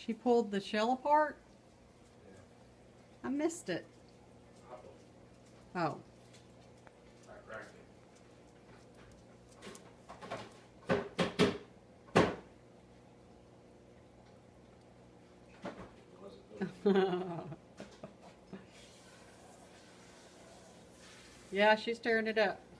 She pulled the shell apart? Yeah. I missed it. Oh. I cracked it. Yeah, she's tearing it up.